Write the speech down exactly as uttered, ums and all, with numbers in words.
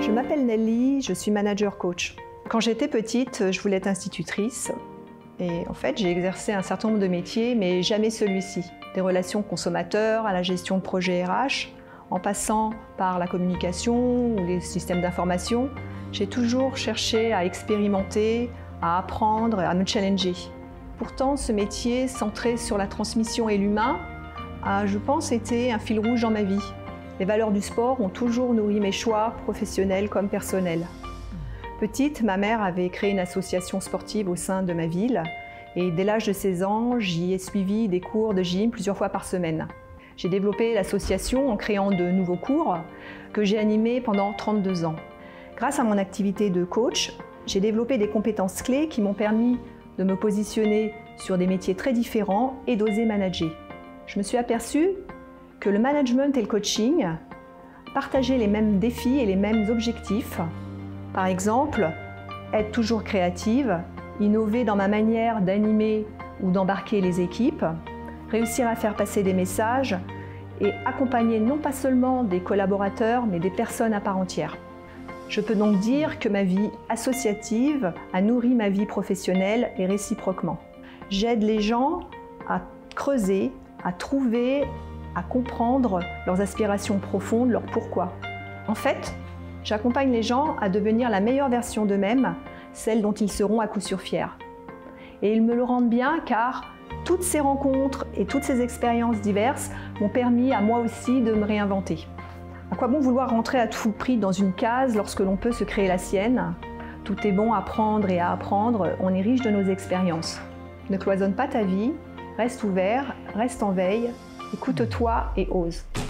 Je m'appelle Nelly, je suis manager coach. Quand j'étais petite, je voulais être institutrice. Et en fait, j'ai exercé un certain nombre de métiers, mais jamais celui-ci. Des relations consommateurs à la gestion de projets R H, en passant par la communication ou les systèmes d'information, j'ai toujours cherché à expérimenter, à apprendre, à me challenger. Pourtant, ce métier centré sur la transmission et l'humain a, je pense, été un fil rouge dans ma vie. Les valeurs du sport ont toujours nourri mes choix professionnels comme personnels. Petite, ma mère avait créé une association sportive au sein de ma ville et dès l'âge de seize ans, j'y ai suivi des cours de gym plusieurs fois par semaine. J'ai développé l'association en créant de nouveaux cours que j'ai animés pendant trente-deux ans. Grâce à mon activité de coach, j'ai développé des compétences clés qui m'ont permis de me positionner sur des métiers très différents et d'oser manager. Je me suis aperçue que le management et le coaching partageaient les mêmes défis et les mêmes objectifs. Par exemple, être toujours créative, innover dans ma manière d'animer ou d'embarquer les équipes, réussir à faire passer des messages et accompagner non pas seulement des collaborateurs, mais des personnes à part entière. Je peux donc dire que ma vie associative a nourri ma vie professionnelle et réciproquement. J'aide les gens à creuser, à trouver, à comprendre leurs aspirations profondes, leur pourquoi. En fait, j'accompagne les gens à devenir la meilleure version d'eux-mêmes, celle dont ils seront à coup sûr fiers. Et ils me le rendent bien car toutes ces rencontres et toutes ces expériences diverses m'ont permis à moi aussi de me réinventer. À quoi bon vouloir rentrer à tout prix dans une case lorsque l'on peut se créer la sienne? Tout est bon à prendre et à apprendre, on est riche de nos expériences. Ne cloisonne pas ta vie, reste ouvert, reste en veille, écoute-toi et ose.